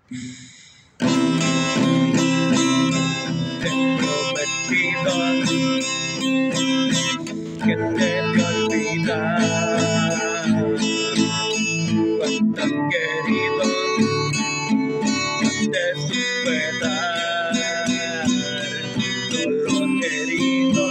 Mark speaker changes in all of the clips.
Speaker 1: Te he prometido que te voy a olvidar. Cuánto he querido te supe dar, solo herido,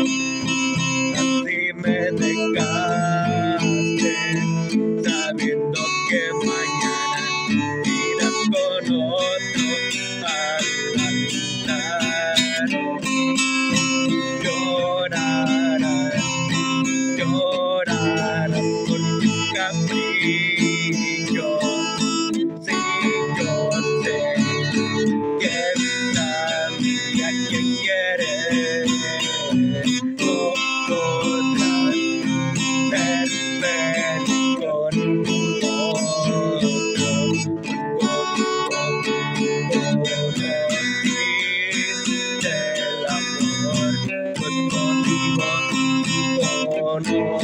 Speaker 1: así me dejaste, sabiendo que mañana irás con otro al altar. Llorarás, llorarás por tu capricho. Sí, yo sé que esta vida que quieres no podrás ser feliz con otro. Conociste el amor, pues conmigo con otro.